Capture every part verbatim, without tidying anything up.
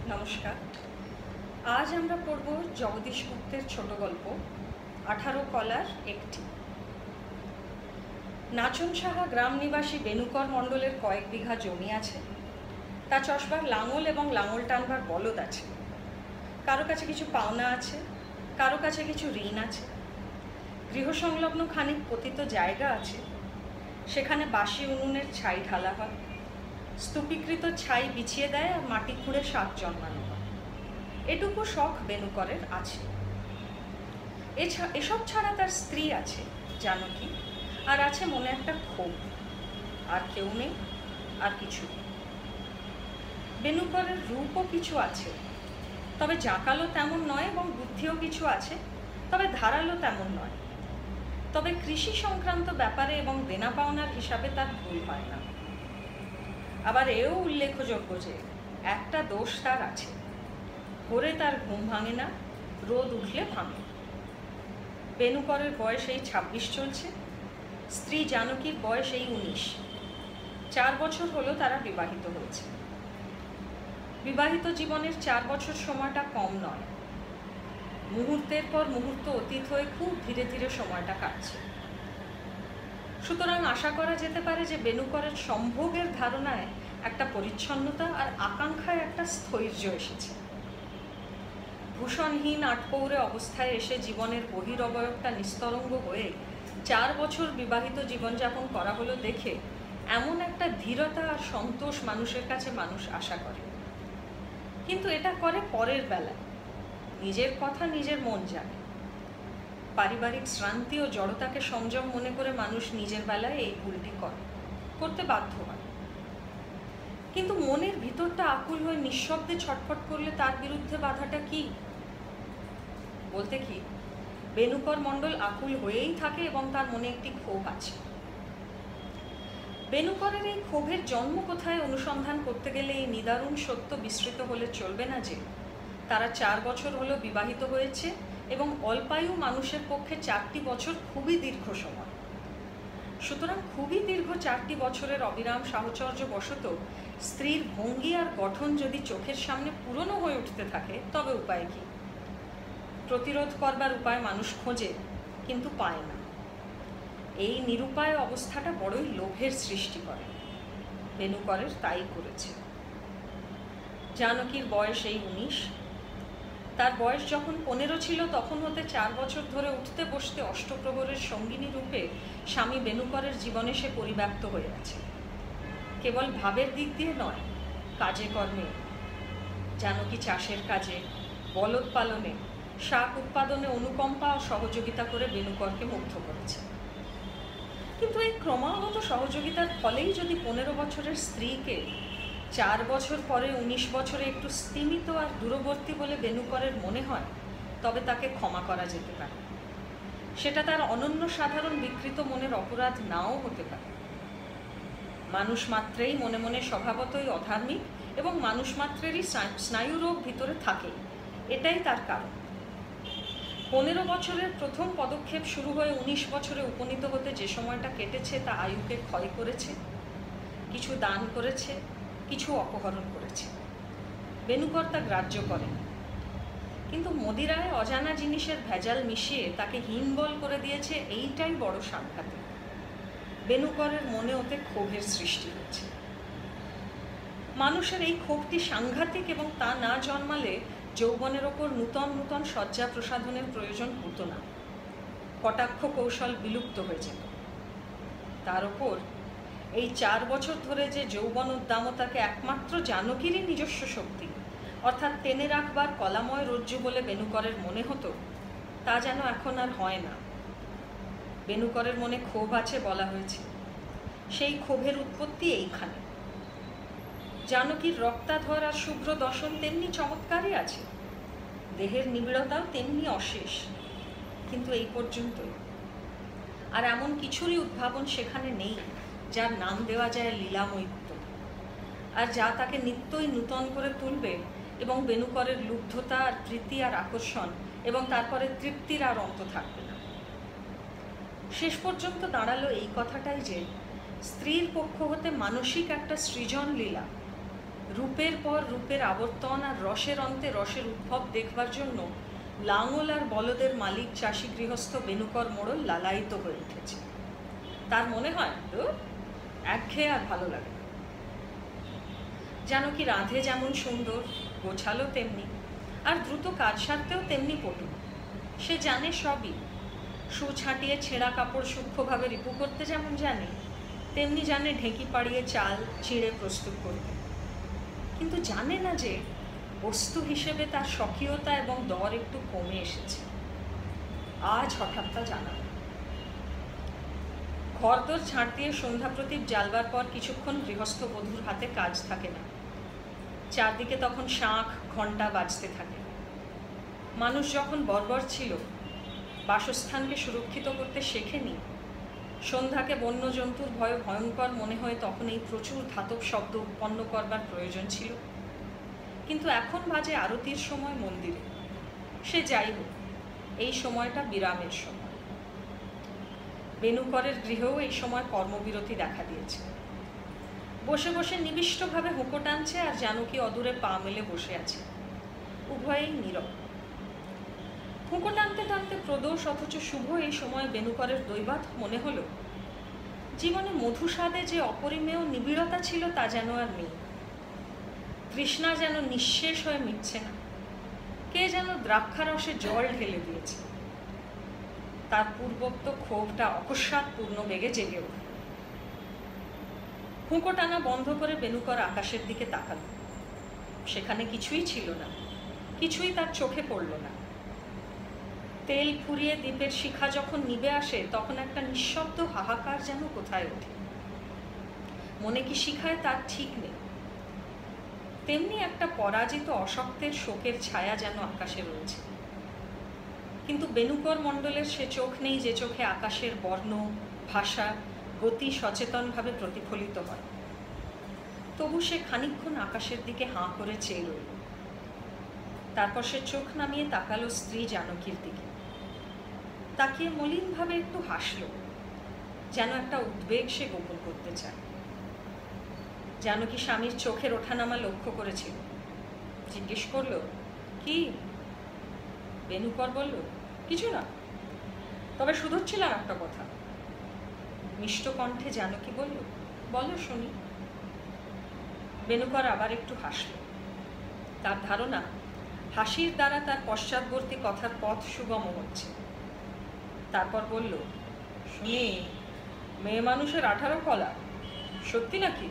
নমস্কার। আজ আমরা পড়ব জগদীশ গুপ্তের ছোট গল্প আঠারো কলার একটি। নাচন সাহা গ্রাম নিবাসী বেনুকর মণ্ডলের কয়েক বিঘা জমি আছে। তা চষবার লাঙল এবং লাঙল টানবার বলদ আছে। কারো কাছে কিছু পাওনা আছে, কারো কাছে কিছু ঋণ আছে। গৃহসংলগ্ন খানিক পতিত জায়গা আছে, সেখানে বাসি উনুনের ছাই ঢালা হয়। স্তূপীকৃত ছাই বিছিয়ে দেয় আর মাটি খুঁড়ে শাক জন্মানো হয়। এটুকু শখ বেনুকরের আছে। এসব ছাড়া তার স্ত্রী আছে জানকী, আর আছে মনে একটা ক্ষোভ। আর কেউ নেই, আর কিছু নেই। বেনুকরের রূপও কিছু আছে, তবে জাঁকালো তেমন নয়, এবং বুদ্ধিও কিছু আছে, তবে ধারালো তেমন নয়। তবে কৃষি সংক্রান্ত ব্যাপারে এবং দেনা পাওনার হিসাবে তার ভুল হয় না। আবার এও উল্লেখযোগ্য যে একটা দোষ তার আছে, ভোরে তার ঘুম ভাঙে না, রোদ উঠলে ভাঙে। বেনুকরের বয়স এই ছাব্বিশ চলছে, স্ত্রী জানকীর বয়স এই উনিশ। চার বছর হলো তারা বিবাহিত হয়েছে। বিবাহিত জীবনের চার বছর সময়টা কম নয়। মুহূর্তের পর মুহূর্ত অতীত হয়ে খুব ধীরে ধীরে সময়টা কাটছে। সুতরাং আশা করা যেতে পারে যে বেনুকরের সম্ভোগের ধারণায় একটা পরিচ্ছন্নতা আর আকাঙ্ক্ষায় একটা স্থৈর্য এসেছে। ভূষণহীন আটপৌরে অবস্থায় এসে জীবনের বহিরবয়বটা নিস্তরঙ্গ হয়ে চার বছর বিবাহিত জীবনযাপন করা হলো দেখে এমন একটা ধীরতা আর সন্তোষ মানুষের কাছে মানুষ আশা করে। কিন্তু এটা করে পরের বেলায়, নিজের কথা নিজের মন জানে। পারিবারিক শ্রান্তি ও জড়তাকে সংযম মনে করে মানুষ নিজের বেলায় এই ভুলটি করে, করতে বাধ্য হয়। কিন্তু মনের ভিতরটা আকুল হয়ে নিঃশব্দে ছটফট করলে তার বিরুদ্ধে বাধাটা কি? বলতে কি, বেনুকর মণ্ডল আকুল হয়েই থাকে এবং তার মনে একটি ক্ষোভ আছে। বেনুকরের এই ক্ষোভের জন্ম কোথায় অনুসন্ধান করতে গেলে এই নিদারুণ সত্য বিস্মৃত হলে চলবে না যে তারা চার বছর হলো বিবাহিত হয়েছে, এবং অল্পায়ু মানুষের পক্ষে চারটি বছর খুবই দীর্ঘ সময়। সুতরাং খুবই দীর্ঘ চারটি বছরের অবিরাম সাহচর্য বশত স্ত্রীর ভঙ্গি আর গঠন যদি চোখের সামনে পুরনো হয়ে উঠতে থাকে, তবে উপায় কি? প্রতিরোধ করবার উপায় মানুষ খোঁজে, কিন্তু পায় না। এই নিরুপায় অবস্থাটা বড়ই লোভের সৃষ্টি করে। বেনুকরের তাই করেছে। জানকীর বয়স এই উনিশ। তার বয়স যখন পনেরো ছিল তখন হতে চার বছর ধরে উঠতে বসতে অষ্টপ্রহরের সঙ্গিনী রূপে স্বামী বেনুকরের জীবনে সে পরিব্যাপ্ত হয়ে আছে। কেবল ভাবের দিক দিয়ে নয়, কাজে কর্মে। জানকী চাষের কাজে, বলদ পালনে, শাক উৎপাদনে অনুকম্পা ও সহযোগিতা করে বেনুকরকে মুগ্ধ করেছে। কিন্তু এই ক্রমাগত সহযোগিতার ফলেই যদি পনেরো বছরের স্ত্রীকে চার বছর পরে উনিশ বছরে একটু স্তিমিত আর দূরবর্তী বলে বেনুকরের মনে হয়, তবে তাকে ক্ষমা করা যেতে পারে। সেটা তার অনন্য সাধারণ বিকৃত মনের অপরাধ নাও হতে পারে। মানুষ মাত্রেই মনে মনে স্বভাবতই অধার্মিক, এবং মানুষ মাত্রেরই স্নায়ুরোগ ভিতরে থাকে, এটাই তার কারণ। পনেরো বছরের প্রথম পদক্ষেপ শুরু হয়ে উনিশ বছরে উপনীত হতে যে সময়টা কেটেছে তা আয়ুকে ক্ষয় করেছে। কিছু দান করেছে, কিছু অপহরণ করেছে। বেনুকর তা গ্রাহ্য করেন। কিন্তু মদিরায় অজানা জিনিসের ভেজাল মিশিয়ে তাকে হীনবল করে দিয়েছে, এইটাই বড় সাংঘাতিক। বেনুকরের মনে ওতে ক্ষোভের সৃষ্টি হয়েছে। মানুষের এই ক্ষোভটি সাংঘাতিক, এবং তা না জন্মালে যৌবনের ওপর নূতন নূতন শয্যা প্রসাধনের প্রয়োজন হতো না। কটাক্ষ কৌশল বিলুপ্ত হয়ে যেত। তার ওপর এই চার বছর ধরে যে যৌবন উদ্দামতাকে একমাত্র জানকীরই নিজস্ব শক্তি, অর্থাৎ টেনে রাখবার কলাময় রজ্জু বলে বেনুকরের মনে হতো, তা যেন এখন আর হয় না। বেনুকরের মনে ক্ষোভ আছে বলা হয়েছে, সেই ক্ষোভের উৎপত্তি এইখানে। জানকীর রক্তাধর আর শুভ্র দর্শন তেমনি চমৎকারই আছে, দেহের নিবিড়তাও তেমনি অশেষ, কিন্তু এই পর্যন্তই। আর এমন কিছুরই উদ্ভাবন সেখানে নেই যার নাম দেওয়া যায় লীলামৈত্য, আর যা তাকে নিত্যই নূতন করে তুলবে, এবং বেনুকরের লুব্ধতা আর প্রীতি আর আকর্ষণ, এবং তারপরে তৃপ্তির আর অন্ত থাকবে না। শেষ পর্যন্ত দাঁড়ালো এই কথাটাই যে স্ত্রীর পক্ষ হতে মানসিক একটা সৃজন লীলা, রূপের পর রূপের আবর্তন আর রসের অন্তে রসের উদ্ভব দেখবার জন্য লাঙল আর বলদের মালিক চাষি গৃহস্থ বেনুকর মোড়ল লালায়িত হয়ে উঠেছে। তার মনে হয় তো একঘেয়ে আর ভালো লাগে না। জানকী রাঁধে যেমন সুন্দর, গোছালো তেমনি, আর দ্রুত কাজ সারতেও তেমনি পটু। সে জানে সবই। সু ছাটিয়ে ছেঁড়া কাপড় সূক্ষ্মভাবে রিপু করতে যেমন জানে, তেমনি জানে ঢেঁকি পাড়িয়ে চাল চিঁড়ে প্রস্তুত করতে। কিন্তু জানে না যে বস্তু হিসেবে তার স্বকীয়তা এবং দর একটু কমে এসেছে। আজ হঠাৎ তা জানা। ঘরদোর ঝাঁট দিয়ে সন্ধ্যা প্রদীপ জ্বালবার পর কিছুক্ষণ গৃহস্থ বধূর হাতে কাজ থাকে না। চারদিকে তখন শাঁখ ঘণ্টা বাজতে থাকে। মানুষ যখন বর্বর ছিল, বাসস্থানকে সুরক্ষিত করতে শেখেনি, সন্ধ্যাকে বন্য জন্তুর ভয়ে ভয়ঙ্কর মনে হয়, তখন এই প্রচুর ধাতব শব্দ উৎপন্ন করবার প্রয়োজন ছিল। কিন্তু এখন বাজে আরতির সময় মন্দিরে। সে যাই হোক, এই সময়টা বিরামের সময়। বেনুকরের গৃহেও এই সময় কর্মবিরতি দেখা দিয়েছে। বসে বসে নিবিষ্টভাবে হুঁকো টানছে আর জানকী অদূরে পা মেলে বসে আছে। উভয়েই নীরব। হুঁকো টানতে টানতে প্রদোষ অথচ শুভ এই সময় বেনুকরের দৈবাৎ মনে হলো জীবনে মধুস্বাদে যে অপরিমেয় নিবিড়তা ছিল তা যেন আর নেই। তৃষ্ণা যেন নিঃশেষ হয়ে মিটছে না। কে যেন দ্রাক্ষারসে জল ঢেলে দিয়েছে। তার পূর্বোক্ত ক্ষোভটা অকস্মাৎ পূর্ণ বেগে জেগে উঠল। হুঁকো টানা বন্ধ করে বেনুকর আকাশের দিকে তাকাল। সেখানে কিছুই ছিল না, কিছুই তার চোখে পড়ল না। তেল ফুরিয়ে দ্বীপের শিখা যখন নিভে আসে, তখন একটা নিঃশব্দ হাহাকার যেন কোথায় ওঠে। মনে কি শিখায় তার ঠিক নেই। তেমনি একটা পরাজিত অশক্তের শোকের ছায়া যেন আকাশে রয়েছে। কিন্তু বেনুকর মণ্ডলের সে চোখ নেই যে চোখে আকাশের বর্ণ, ভাষা, গতি সচেতনভাবে প্রতিফলিত হয়। তবু সে খানিকক্ষণ আকাশের দিকে হাঁ করে চেয়ে রইল। তারপর সে চোখ নামিয়ে তাকালো স্ত্রী জানকীর দিকে। তাকিয়ে মলিনভাবে একটু হাসল, যেন একটা উদ্বেগ সে গোপন করতে চায়। জানকী স্বামীর চোখের ওঠানামা লক্ষ্য করেছিল। জিজ্ঞেস করল, কি? বেনুকর বলল, কিছু না, তবে শুধোচ্ছিলাম একটা কথা। মিষ্ট কণ্ঠে জানকী বলল, বলো শুনি। বেনুকর আবার একটু হাসল। তার ধারণা হাসির দ্বারা তার পশ্চাৎবর্তী কথার পথ সুগম হচ্ছে। তারপর বলল, শুনি, মেয়ে মানুষের আঠারো কলা, সত্যি নাকি?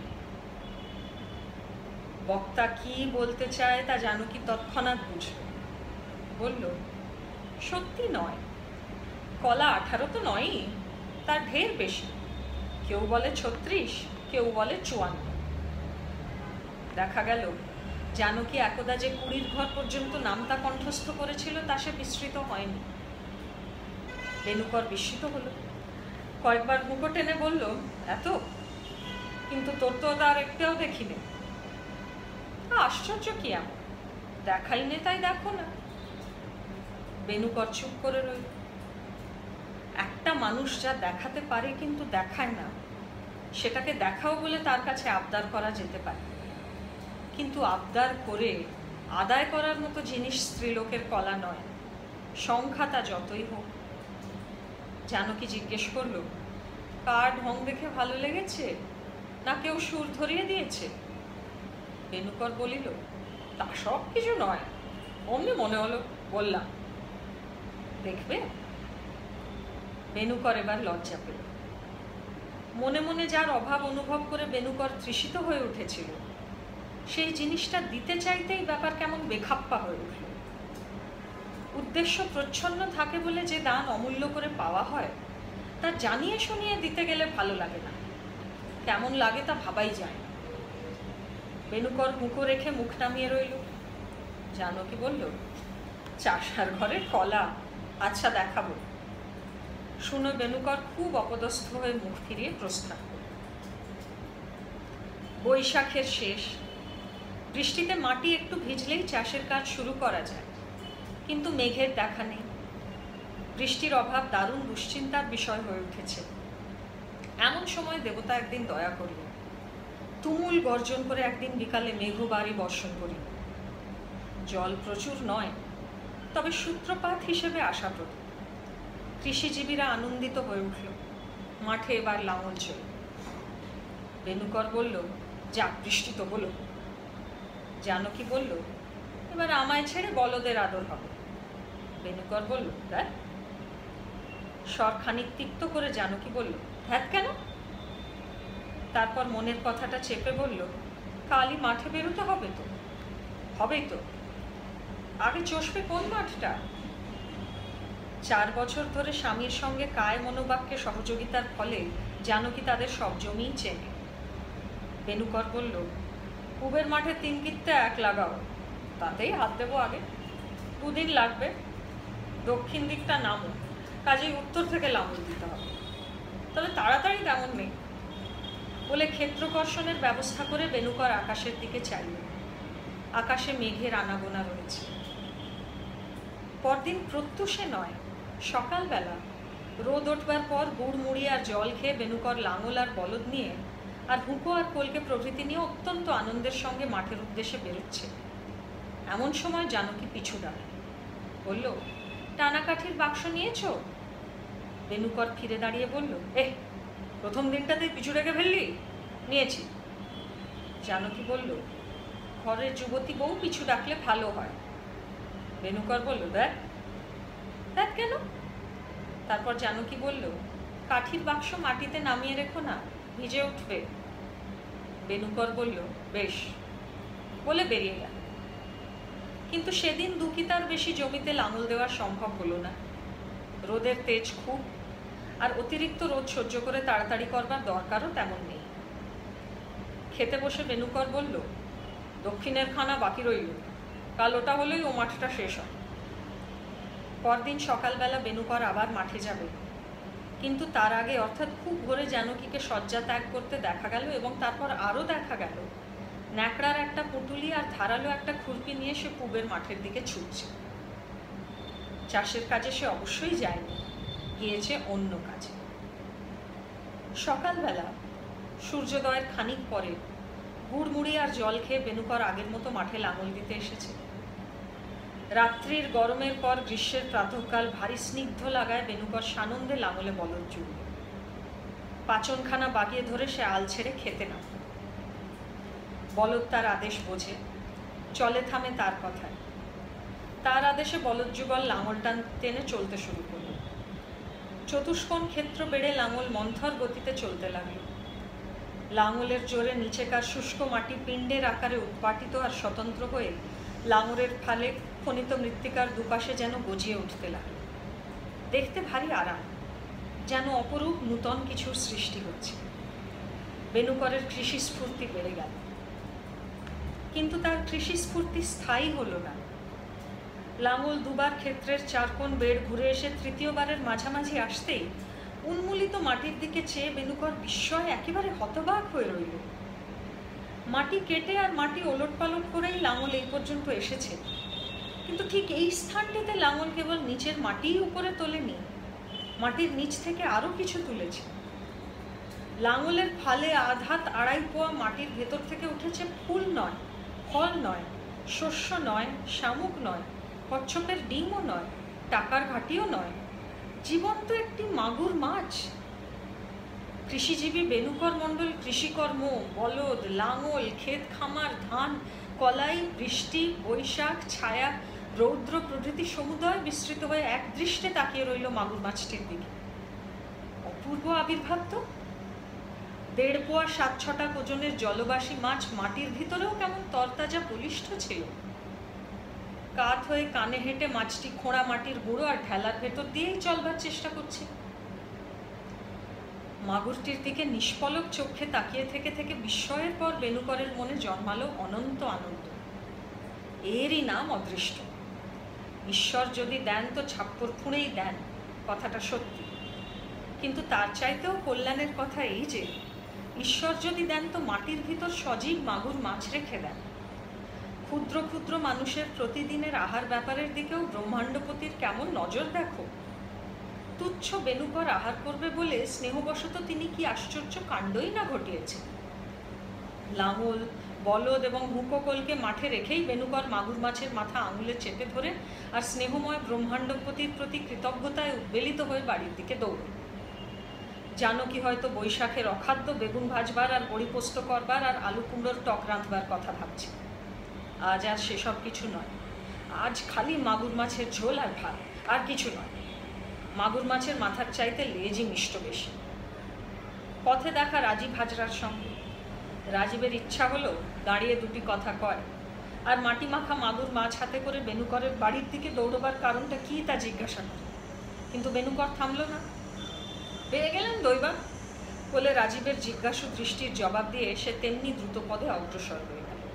বক্তা কি বলতে চায় তা জানকী তৎক্ষণাৎ বুঝল। বলল, সত্যি নয়, কলা আঠারো তো নয়ই, তার ঢের বেশি। কেউ বলে ছত্রিশ, কেউ বলে চুয়ান্ন। দেখা গেল জানকী একদা যে কুড়ির ঘর পর্যন্ত নামতা কণ্ঠস্থ করেছিল তা সে বিস্মৃত হয়নি। বেনুকর বিস্মিত হলো। কয়েকবার মুখো টেনে বলল, এত? কিন্তু তোর তো তার একটাও দেখিনি। আশ্চর্য কি এমন? দেখাই নে তাই দেখো না। বেনুকর চুপ করে রইল। একটা মানুষ যা দেখাতে পারে কিন্তু দেখায় না, সেটাকে দেখাও বলে তার কাছে আবদার করা যেতে পারে। কিন্তু আবদার করে আদায় করার মতো জিনিস স্ত্রীলোকের কলা নয়, সংখ্যা তা যতই হোক। জানকী জিজ্ঞেস করল, কার ঢং দেখে ভালো লেগেছে, না কেউ সুর ধরিয়ে দিয়েছে? বেনুকর বলিল, তা সব কিছু নয়, অমনি মনে হলো বললাম। দেখবে? বেনুকর এবার লজ্জা পেল। মনে মনে যার অভাব অনুভব করে বেনুকর তৃষিত হয়ে উঠেছিল, সেই জিনিসটা দিতে চাইতেই ব্যাপার কেমন বেখাপ্পা হয়ে উঠল। উদ্দেশ্য প্রচ্ছন্ন থাকে বলে যে দান অমূল্য করে পাওয়া হয়, তা জানিয়ে শুনিয়ে দিতে গেলে ভালো লাগে না। কেমন লাগে তা ভাবাই যায় না। বেনুকর মুখো রেখে মুখ নামিয়ে রইল। জানকী বলল, চাষার ঘরের কলা, আচ্ছা দেখাবো। শুনে বেনুকর খুব অপদস্থ হয়ে মুখ ফিরিয়ে প্রস্থান করল। বৈশাখের শেষ। বৃষ্টিতে মাটি একটু ভিজলেই চাষের কাজ শুরু করা যায়, কিন্তু মেঘের দেখা নেই। বৃষ্টির অভাব দারুণ দুশ্চিন্তার বিষয় হয়ে উঠেছে। এমন সময় দেবতা একদিন দয়া করলেন। তুমুল গর্জন করে একদিন বিকালে মেঘবাড়ি বর্ষণ করিল। জল প্রচুর নয়, তবে সূত্রপাত হিসেবে আশাপ্রদ। কৃষিজীবীরা আনন্দিত হয়ে উঠল। মাঠে এবার লাঙল চল। বেনুকর বলল, যাক, বৃষ্টি তো হলো। জানকী বলল, এবার আমায় ছেড়ে বলদের আদর হবে। বেনুকর বলল, দেখ। স্বর খানিক তিক্ত করে জানকী বলল, হ্যাঁ কেন? তারপর মনের কথাটা চেপে বলল, কালই মাঠে বেরোতে হবে তো। হবেই তো, আগে চষবে কোন মাঠটা? চার বছর ধরে স্বামীর সঙ্গে কায় মনোবাক্যে সহযোগিতার ফলে জানকী তাদের সব জমিই চেনে। বেনুকর বলল, পুবের মাঠে তিন কিত্তে এক লাগাও, তাতেই হাত দেবো আগে। দুদিন লাগবে। দক্ষিণ দিকটা নামো, কাজেই উত্তর থেকে লাঙল দিতে হবে। তবে তাড়াতাড়ি তেমন নেই। বলে ক্ষেত্রকর্ষণের ব্যবস্থা করে বেনুকর আকাশের দিকে চাইল। আকাশে মেঘের আনাগোনা রয়েছে। পরদিন প্রত্যুষে নয়, সকালবেলা রোদ উঠবার পর গুড় মুড়ি আর জল খেয়ে বেনুকর লাঙল আর বলদ নিয়ে আর হুঁকো আর কলকে প্রভৃতি নিয়ে অত্যন্ত আনন্দের সঙ্গে মাঠের উদ্দেশ্যে বেরোচ্ছে। এমন সময় জানকী পিছু ডাকে, বলল, টানা কাঠির বাক্স নিয়েছ? বেনুকর ফিরে দাঁড়িয়ে বলল, এহ, প্রথম দিনটাতেই পিছু রেখে ফেললি? নিয়েছি। জানকী বলল, ঘরের যুবতী বউ পিছু ডাকলে ভালো হয়। বেনুকর বলল, দেখ। দেখ কেন? তারপর জানকী বলল, কাঠির বাক্স মাটিতে নামিয়ে রেখো না, ভিজে উঠবে। বেনুকর বলল, বেশ, বলে বেরিয়ে গেল। কিন্তু সেদিন দুকিতার বেশি জমিতে লাঙল দেওয়া সম্ভব হলো না। রোদের তেজ খুব, আর অতিরিক্ত রোদ সহ্য করে তাড়াতাড়ি করবার দরকারও তেমন নেই। খেতে বসে বেনুকর বলল, দক্ষিণের খানা বাকি রইল, কাল ওটা হলেই ও মাঠটা শেষ হয়। পরদিন সকালবেলা বেনুকর আবার মাঠে যাবে, কিন্তু তার আগে, অর্থাৎ খুব ভোরে জানকীকে শয্যা ত্যাগ করতে দেখা গেল, এবং তারপর আরও দেখা গেল ন্যাকড়ার একটা পুঁটুলি আর ধারালো একটা খুরপি নিয়ে সে পুবের মাঠের দিকে ছুটছে। চাষের কাজে সে অবশ্যই যায়নি, গিয়েছে অন্য কাজে। সকালবেলা সূর্যোদয়ের খানিক পরে গুড়মুড়ি আর জল খেয়ে বেনুকর আগের মতো মাঠে লাঙল দিতে এসেছে। রাত্রির গরমের পর গ্রীষ্মের প্রাতঃকাল ভারী স্নিগ্ধ লাগায় বেনুকর সানন্দে লাঙলে বলদ জুড়ল। পাচনখানা বাগিয়ে ধরে সে আল ছেড়ে খেতে নামল। বলদ তার আদেশ বোঝে, চলে থামে তার কথায়। তার আদেশে বলদ যুগল লাঙল টান টেনে চলতে শুরু করল। চতুষ্কোণ ক্ষেত্র বেড়ে লাঙল মন্থর গতিতে চলতে লাগল। লাঙলের জোরে নিচেকার শুষ্ক মাটি পিণ্ডের আকারে উৎপাটিত আর স্বতন্ত্র হয়ে লাঙলের ফালে খনিত মৃত্তিকার দুপাশে যেন গজিয়ে উঠতে লাগল। দেখতে ভারী আরাম, যেন অপরূপ নূতন কিছুর সৃষ্টি হচ্ছে। বেনুকরের কৃষি স্ফূর্তি বেড়ে গেল। কিন্তু তার কৃষি স্ফূর্তি স্থায়ী হলো না। লাঙল দুবার ক্ষেত্রের চারকোণ বেড় ঘুরে এসে তৃতীয়বারের মাঝামাঝি আসতেই উন্মূলিত মাটির দিকে চেয়ে বেনুকর বিস্ময়ে একেবারে হতবাক হয়ে রইল। মাটি কেটে আর মাটি ওলট পালট করেই লাঙল এই পর্যন্ত এসেছে, কিন্তু ঠিক এই স্থানটিতে লাঙল কেবল নিচের মাটিই উপরে তোলেনি, মাটির নিচ থেকে আরো কিছু তুলেছে। লাঙলের ফালে আধাত আড়াই পোয়া মাটির ভেতর থেকে উঠেছে ফুল নয়, ফল নয়, শস্য নয়, শামুক নয়, কচ্ছপের ডিমও নয়, টাকার ঘাটিও নয়, জীবন্ত একটি মাগুর মাছ। কৃষিজীবী বেনুকর মণ্ডল কৃষিকর্ম, বলদ, লাঙল, ক্ষেত খামার, ধান, কলাই, বৃষ্টি, বৈশাখ, ছায়া, রৌদ্র প্রভৃতি সমুদয় বিস্তৃত হয়ে এক দৃষ্টে তাকিয়ে রইল মাগুর মাছটির দিকে। অপূর্ব আবির্ভাব তো! দেড় পোয়া সাত ছটা ওজনের জলবাসী মাছ মাটির ভিতরেও কেমন তরতাজা বলিষ্ঠ ছিল। কাত হয়ে কানে হেঁটে মাছটি খোঁড়া মাটির গুঁড়ো আর ঢেলার ভেতর দিয়েই চলবার চেষ্টা করছে। মাগুরটির দিকে নিষ্পলক চোখে তাকিয়ে থেকে থেকে বিস্ময়ের পর বেনুকরের মনে জন্মালো অনন্ত আনন্দ। এরই নাম অদৃষ্ট। ঈশ্বর যদি দেন তো ছাপ্পর ফুঁড়েই দেন, কথাটা সত্যি। কিন্তু তার চাইতেও কল্যাণের কথা এই যে ঈশ্বর যদি দেন তো মাটির ভিতর সজীব মাগুর মাছ রেখে দেন। ক্ষুদ্র ক্ষুদ্র মানুষের প্রতিদিনের আহার ব্যাপারের দিকেও ব্রহ্মাণ্ডপতির কেমন নজর দেখো। তুচ্ছ বেনুকর আহার করবে বলে স্নেহবশত তিনি কি আশ্চর্য কাণ্ডই না ঘটিয়েছেন। লাঙল, বলদ এবং হুকোকলকে মাঠে রেখেই বেনুকর মাগুর মাছের মাথা আঙুলে চেপে ধরে আর স্নেহময় ব্রহ্মাণ্ডপতির প্রতি কৃতজ্ঞতায় উদ্বেলিত হয়ে বাড়ির দিকে দৌড়ল। জানকী হয়তো বৈশাখের অখাদ্য বেগুন ভাজবার আর বড়ি পোস্ত করবার আর আলু কুমড়োর টক রাঁধবার কথা ভাবছে। আজ আর সেসব কিছু নয়, আজ খালি মাগুর মাছের ঝোল আর ভাত, আর কিছু নয়। মাগুর মাছের মাথার চাইতে লেজই মিষ্ট বেশি। পথে দেখা রাজীব হাজরার সঙ্গে। রাজীবের ইচ্ছা হলো দাঁড়িয়ে দুটি কথা কয়, আর মাটি মাখা মাগুর মাছ হাতে করে বেনুকরের বাড়ির দিকে দৌড়বার কারণটা কি তা জিজ্ঞাসা করে। কিন্তু বেনুকর থামল না। পেয়ে গেলেন দৈবা বলে রাজীবের জিজ্ঞাসু দৃষ্টির জবাব দিয়ে সে তেমনি দ্রুত পদে অগ্রসর হয়ে গেল।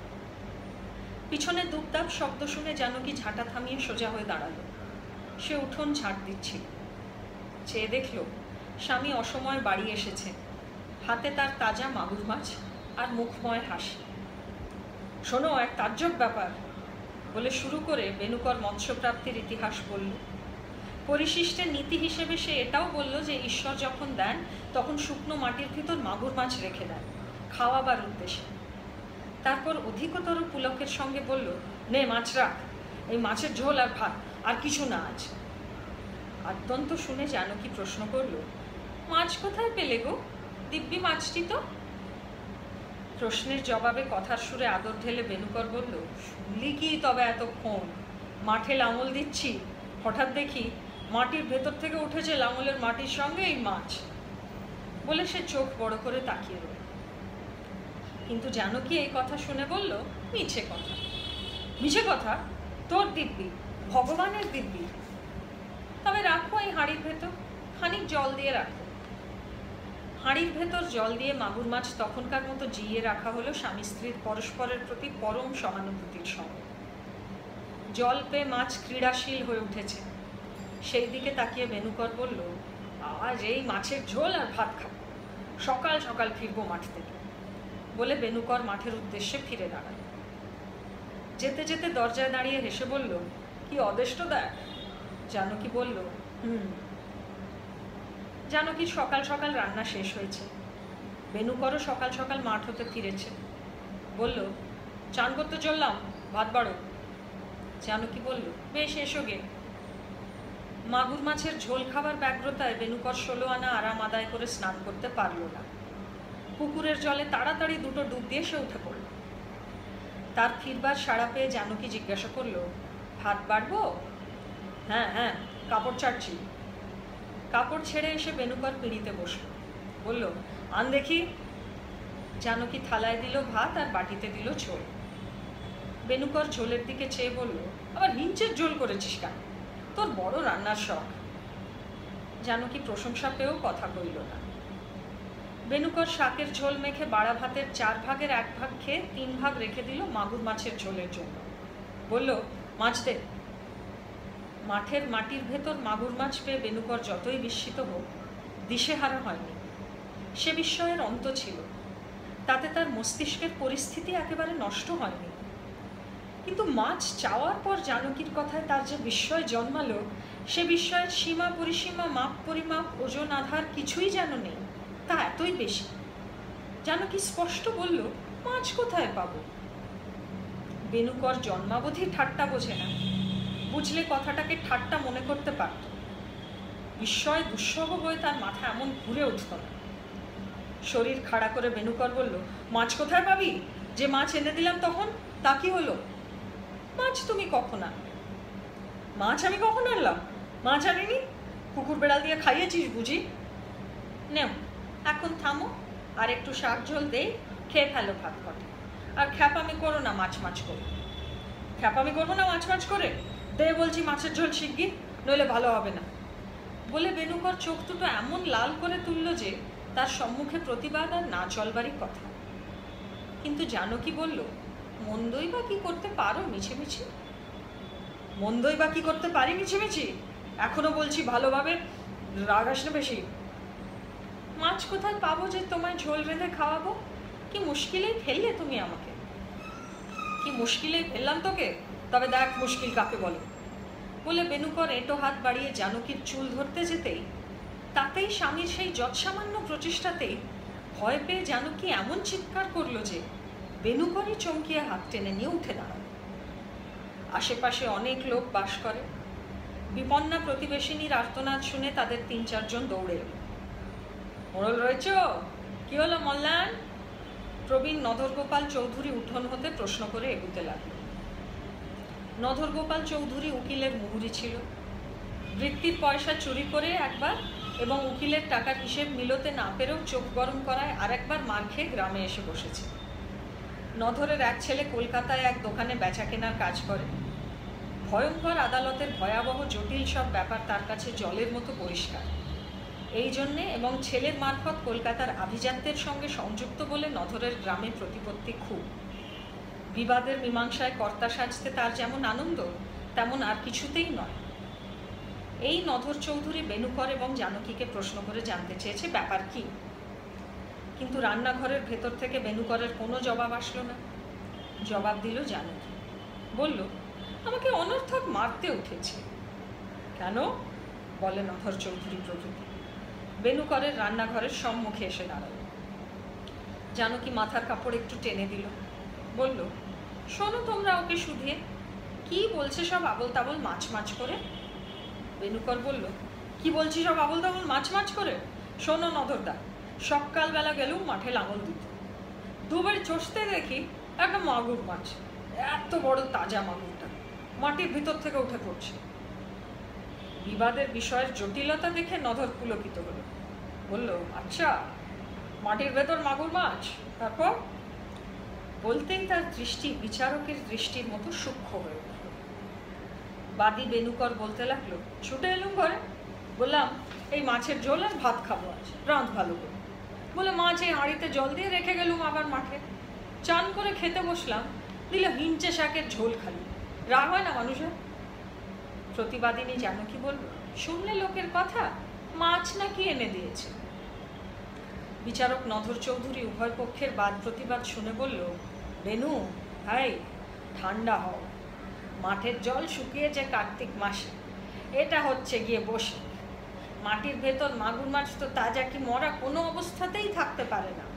পিছনে দুপদাপ শব্দ শুনে জানকী ঝাঁটা থামিয়ে সোজা হয়ে দাঁড়ালো। সে উঠোন ঝাঁট দিচ্ছিল। চেয়ে দেখল স্বামী অসময় বাড়ি এসেছে, হাতে তার তাজা মাগুর মাছ আর মুখময় হাসি। শোনো, এক তাজ্জব ব্যাপার বলে শুরু করে বেনুকর মৎস্যপ্রাপ্তির ইতিহাস বলল। পরিশিষ্টের নীতি হিসেবে সে এটাও বলল যে ঈশ্বর যখন দেন তখন শুকনো মাটির ভিতর মাগুর মাছ রেখে দেন খাওয়াবার উদ্দেশ্যে। তারপর অধিকতর পুলকের সঙ্গে বলল, নে মাছ রাখ, এই মাছের ঝোল আর ভাত, আর কিছু না আজ। আদ্যন্ত শুনে জানকী প্রশ্ন করল, মাছ কোথায় পেলে গো? দিব্যি মাছটি তো। প্রশ্নের জবাবে কথার সুরে আদর ঢেলে বেনুকর বলল, শুনলি কি তবে এতক্ষণ? মাঠে লাঙল দিচ্ছি, হঠাৎ দেখি মাটির ভেতর থেকে উঠেছে লাঙলের মাটির সঙ্গে এই মাছ। বলে সে চোখ বড় করে তাকিয়ে রইল। কিন্তু জানকী এই কথা শুনে বলল, মিছে কথা। মিছে কথা? তোর দিব্যি, ভগবানের দিব্যি। তবে রাখো এই হাঁড়ির ভেতর, খানিক জল দিয়ে রাখো। হাঁড়ির ভেতর জল দিয়ে মাগুর মাছ তখনকার মতো জিইয়ে রাখা হলো স্বামী স্ত্রীর পরস্পরের প্রতি পরম সহানুভূতির সঙ্গে। জল পেয়ে মাছ ক্রীড়াশীল হয়ে উঠেছে। সেই দিকে তাকিয়ে বেনুকর বলল, আজ এই মাছের ঝোল আর ভাত খাবো, সকাল সকাল ফিরবো মাঠ থেকে। বলে বেনুকর মাঠের উদ্দেশ্যে ফিরে দাঁড়াল। যেতে যেতে দরজায় দাঁড়িয়ে হেসে বলল, কি অদেষ্ট দেখ। জানকী বলল, হুম। জানকীর সকাল সকাল রান্না শেষ হয়েছে। বেনুকরও সকাল সকাল মাঠ হতে ফিরেছে। বলল, চান করতে চললাম, ভাত বাড়ো। জানকী বলল, বেশ এসো গে। মাগুর মাছের ঝোল খাবার ব্যগ্রতায় বেনুকর ষোলো আনা আরাম আদায় করে স্নান করতে পারল না। পুকুরের জলে তাড়াতাড়ি দুটো ডুব দিয়ে সে উঠে পড়ল। তার ফিরবার সাড়া পেয়ে জানকী জিজ্ঞাসা করল, ভাত বাড়বো? হ্যাঁ হ্যাঁ, কাপড় ছাড়ছি। কাপড় ছেড়ে এসে বেনুকর পিঁড়িতে বসল। বলল, আন দেখি। জানকী থালায় দিল ভাত আর বাটিতে দিল ঝোল। বেনুকর ঝোলের দিকে চেয়ে বলল, আবার হিঞ্চের ঝোল করেছিস কেন? তোর বড় রান্নার শখ। জানকী প্রশংসা পেয়েও কথা কইল না। বেনুকর শাকের ঝোল মেখে বাড়া ভাতের চার ভাগের এক ভাগ খেয়ে তিন ভাগ রেখে দিল মাগুর মাছের ঝোলের জন্য। বলল, মাছ দে। মাঠের মাটির ভেতর মাগুর মাছ পেয়ে বেনুকর যতই বিস্মিত হোক, দিশেহারা হয়নি। সে বিস্ময়ের অন্ত ছিল। তাতে তার মস্তিষ্কের পরিস্থিতি একেবারে নষ্ট হয়নি। কিন্তু মাছ চাওয়ার পর জানকীর কথায় তার যে বিস্ময় জন্মালো, সে বিস্ময়ের সীমা পরিসীমা, মাপ পরিমাপ, ওজন আধার কিছুই যেন নেই। তা এতই বেশি। জানকী স্পষ্ট বলল, মাছ কোথায় পাবো? বেনুকর জন্মাবধি ঠাট্টা বোঝে না, বুঝলে কথাটাকে ঠাট্টা মনে করতে পারত। বিস্ময় দুঃসহ হয়ে তার মাথা এমন ঘুরে উঠত না। শরীর খাড়া করে বেনুকর বলল, মাছ কোথায় পাবি? যে মাছ এনে দিলাম তখন, তা কি হলো? মাছ তুমি কখন আন? মাছ আমি কখন আনলাম? মাছ আনিনি। কুকুর বেড়াল দিয়ে খাইয়েছিস বুঝি? নেও, এখন থামো, আর একটু শাক ঝোল দেই, খেয়ে ফেলো ভাত কটা। আর খ্যাপামি করো না মাছ মাছ করে। খ্যাপামি করবো না মাছ মাছ করে? দে বলছি মাছের ঝোল শিগগির, নইলে ভালো হবে না। বলে বেনুকর চোখ দুটো এমন লাল করে তুলল যে তার সম্মুখে প্রতিবাদ আর না চলবারই কথা। কিন্তু জানকী বলল, মন্দই বা কি করতে পারো মিছিমিছি? মন্দই বা কি করতে পারি মিছিমিছি? এখনো বলছি ভালোভাবে, রাগ আসলে বেশি। মাছ কোথায় পাবো যে তোমায় ঝোল রেঁধে খাওয়াবো? কি মুশকিলেই ফেললে তুমি আমাকে। কি মুশকিলেই ফেললাম তোকে? তবে দেখ মুশকিল কাকে বলে। বলে বেনুকর এঁটো হাত বাড়িয়ে জানকীর চুল ধরতে যেতেই, তাতেই স্বামীর সেই যৎসামান্য প্রচেষ্টাতেই ভয় পেয়ে জানকী এমন চিৎকার করলো যে বেনুকরই চমকিয়ে হাত টেনে নিয়ে উঠে দাঁড়াল। আশেপাশে অনেক লোক বাস করে। বিপন্না প্রতিবেশিনীর আর্তনাদ শুনে তাদের তিন চারজন দৌড়ে এল। মোড়ল রয়েছ? কি হলো মল্লান? প্রবীণ নধরগোপাল চৌধুরী উঠোন হতে প্রশ্ন করে এগুতে লাগল। নধরগোপাল চৌধুরী উকিলের মুহুরি ছিল। বৃত্তির পয়সা চুরি করে একবার এবং উকিলের টাকার হিসেব মিলতে না পেরেও চোখ গরম করায় আরেকবার মার খেয়ে গ্রামে এসে বসেছে। নধরের এক ছেলে কলকাতায় এক দোকানে বেচা কেনার কাজ করে। ভয়ঙ্কর আদালতের ভয়াবহ জটিল সব ব্যাপার তার কাছে জলের মতো পরিষ্কার। এই জন্যে এবং ছেলের মারফত কলকাতার আভিজাত্যের সঙ্গে সংযুক্ত বলে নধরের গ্রামে প্রতিপত্তি খুব। বিবাদের মীমাংসায় কর্তা সাজতে তার যেমন আনন্দ, তেমন আর কিছুতেই নয়। এই নধর চৌধুরী বেনুকর এবং জানকীকে প্রশ্ন করে জানতে চেয়েছে ব্যাপার কি, কিন্তু রান্নাঘরের ভেতর থেকে বেনুকরের কোনো জবাব আসলো না। জবাব দিল জানকী। বলল, আমাকে অনর্থক মারতে উঠেছে। কেন? বলে নধর চৌধুরী প্রভৃতি। বেনুকরের রান্নাঘরের সম্মুখে এসে দাঁড়াল। জানকী মাথার কাপড় একটু টেনে দিল। বলল, শোনো তোমরা ওকে শুধিয়ে, কি বলছে সব আবল তাবল মাছ মাছ করে। বেনুকর বলল, কি বলছি সব আবল তাবল মাছ মাছ করে? শোনো নধরদা, সকালবেলা গেলেও মাঠে লাঙল দিত। দুবার চষতে দেখি একটা মাগুর মাছ, এত বড় তাজা মাগুরটা মাটির ভিতর থেকে উঠে পড়ছে। বিবাদের বিষয়ের জটিলতা দেখে নধর পুলকিত হলো। বলল, আচ্ছা, মাটির ভেতর মাগুর মাছ, তারপর? বলতেই তার দৃষ্টি বিচারকের দৃষ্টির মতো সূক্ষ্ম হয়ে উঠল। বাদী বেনুকর বলতে লাগলো, ছুটে এলুম ঘরে, বললাম এই মাছের ঝোল আর ভাত খাবো আজ, রাঁধ ভালো করে। বলে মাছ এই হাঁড়িতে জল দিয়ে রেখে গেলুম আবার মাঠে। চান করে খেতে বসলাম, দিল হিঞ্চে শাকের ঝোল খালি। রাগ হয় না মানুষের? প্রতিবাদিনী জানকী বলল, শুনলে লোকের কথা, মাছ নাকি এনে দিয়েছে। বিচারক নধর চৌধুরী উভয় পক্ষের বাদ প্রতিবাদ শুনে বলল, বেনু ভাই, ঠান্ডা হও। মাঠের জল শুকিয়েছে কার্তিক মাসে, এটা হচ্ছে গিয়ে বসে। মাটির ভেতর মাগুর মাছ তো তাজা কি মরা কোনো অবস্থাতেই থাকতে পারে না।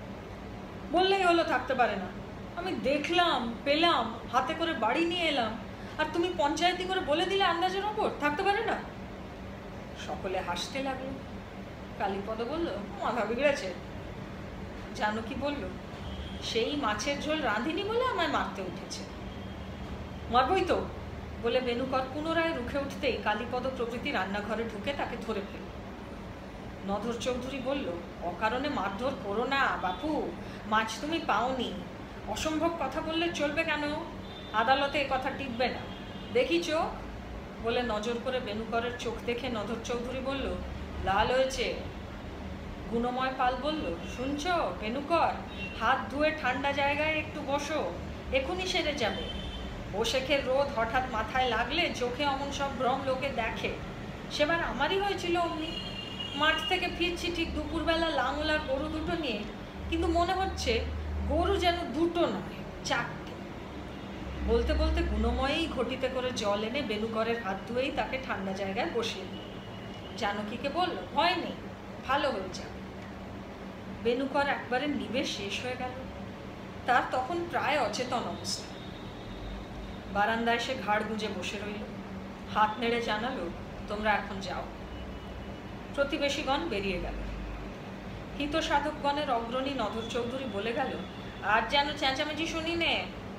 বললেই হলো থাকতে পারে না, আমি দেখলাম, পেলাম, হাতে করে বাড়ি নিয়ে এলাম, আর তুমি পঞ্চায়েতি করে বলে দিলে আন্দাজের ওপর থাকতে পারে না। সকলে হাসতে লাগলো। কালীপদ বলল, মাথা বিগড়েছে। জানকী বলল, সেই মাছের ঝোল রাঁধিনি বলে আমায় মারতে উঠেছে। মারবই তো বলে বেনুকর পুনরায় রুখে উঠতেই কালীপদ প্রভৃতি রান্নাঘরে ঢুকে তাকে ধরে ফেল। নধর চৌধুরী বলল, অকারণে মারধর করো না বাপু, মাছ তুমি পাওনি। অসম্ভব কথা বললে চলবে কেন? আদালতে এ কথা টিকবে না, দেখি চোখ। বলে নজর করে বেনুকরের চোখ দেখে নধর চৌধুরী বলল, লাল হয়েছে। গুণময় পাল বলল, শুনছ বেনুকর, হাত ধুয়ে ঠান্ডা জায়গায় একটু বসো, এখনই সেরে যাবে। বসেখের রোদ হঠাৎ মাথায় লাগলে চোখে অমন সব ভ্রম লোকে দেখে। সেবার আমারই হয়েছিল অমনি। মাঠ থেকে ফিরছি ঠিক দুপুরবেলা লাঙল আর গরু দুটো নিয়ে, কিন্তু মনে হচ্ছে গরু যেন দুটো নয়, চারটে। বলতে বলতে গুণময়ই ঘটিতে করে জল এনে বেনুকরের হাত ধুয়েই তাকে ঠান্ডা জায়গায় বসিয়ে দিল। জানকীকে বলল, ভয় নেই, ভালো হয়ে যাবে। বেনুকর একবারে নিবেশ শেষ হয়ে গেল। তার তখন প্রায় অচেতন অবস্থা। বারান্দায় সে ঘাড় গুঁজে বসে রইল। হাত নেড়ে জানালো, তোমরা এখন যাও। প্রতিবেশীগণ বেরিয়ে গেল। হিত সাধকগণের অগ্রণী নধর চৌধুরী বলে গেল, আর যেন চেঁচামেচি শুনি নে।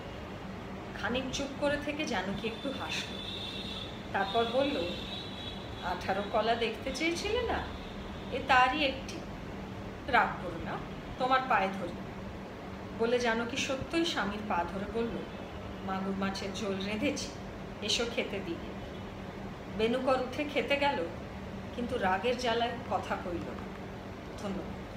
খানিক চুপ করে থেকে জানকী একটু হাসল। তারপর বলল, আঠারো কলা দেখতে চেয়েছিলে না, এ তারই একটি। রাগ করো না, তোমার পায়ে ধরি। বলে জানকী সত্যই স্বামীর পা ধরে বলল, মাগুর মাছের ঝোল রেঁধেছি, এসো খেতে দিই। বেনুকর উঠে খেতে গেল, কিন্তু রাগের জ্বালায় কথা কইল না। ধন্যবাদ।